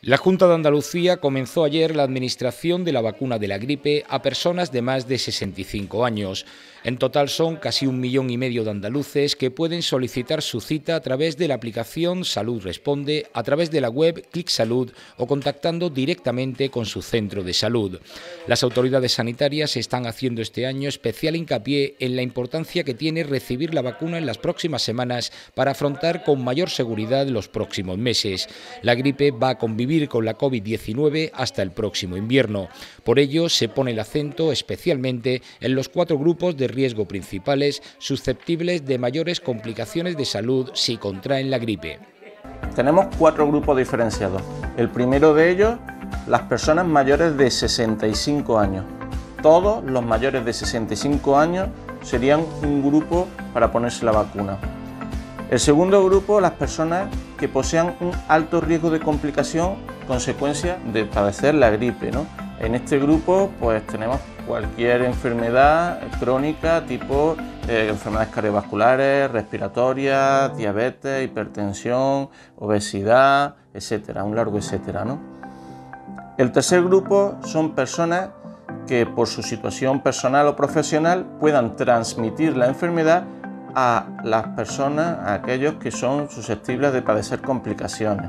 La Junta de Andalucía comenzó ayer la administración de la vacuna de la gripe a personas de más de 65 años. En total son casi 1,5 millones de andaluces que pueden solicitar su cita a través de la aplicación Salud Responde, a través de la web Clic Salud o contactando directamente con su centro de salud. Las autoridades sanitarias están haciendo este año especial hincapié en la importancia que tiene recibir la vacuna en las próximas semanas para afrontar con mayor seguridad los próximos meses. La gripe va a convivir con la COVID-19 hasta el próximo invierno. Por ello, se pone el acento especialmente en los 4 grupos de riesgo principales susceptibles de mayores complicaciones de salud si contraen la gripe. Tenemos 4 grupos diferenciados. El primero de ellos, las personas mayores de 65 años. Todos los mayores de 65 años serían un grupo para ponerse la vacuna. El segundo grupo, las personas que posean un alto riesgo de complicación consecuencia de padecer la gripe, ¿no? En este grupo pues tenemos cualquier enfermedad crónica tipo enfermedades cardiovasculares, respiratorias, diabetes, hipertensión, obesidad, etcétera, un largo etcétera, ¿no? El tercer grupo son personas que por su situación personal o profesional puedan transmitir la enfermedad a las personas, a aquellos que son susceptibles de padecer complicaciones.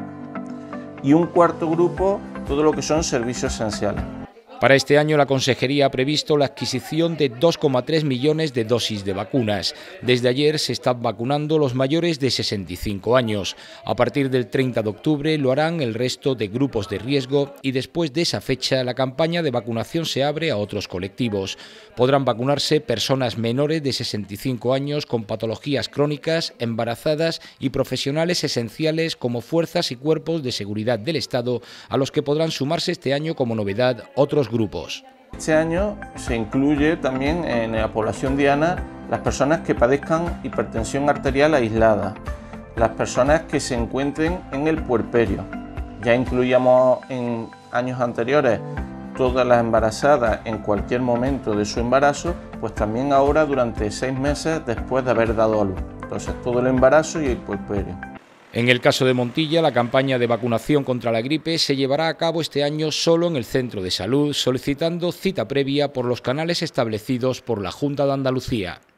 Y un cuarto grupo, todo lo que son servicios esenciales. Para este año la Consejería ha previsto la adquisición de 2,3 millones de dosis de vacunas. Desde ayer se están vacunando los mayores de 65 años. A partir del 30 de octubre lo harán el resto de grupos de riesgo y después de esa fecha la campaña de vacunación se abre a otros colectivos. Podrán vacunarse personas menores de 65 años con patologías crónicas, embarazadas y profesionales esenciales como fuerzas y cuerpos de seguridad del Estado, a los que podrán sumarse este año como novedad otros grupos. Este año se incluye también en la población diana las personas que padezcan hipertensión arterial aislada, las personas que se encuentren en el puerperio. Ya incluíamos en años anteriores todas las embarazadas en cualquier momento de su embarazo, pues también ahora durante 6 meses después de haber dado a luz. Entonces todo el embarazo y el puerperio. En el caso de Montilla, la campaña de vacunación contra la gripe se llevará a cabo este año solo en el centro de salud, solicitando cita previa por los canales establecidos por la Junta de Andalucía.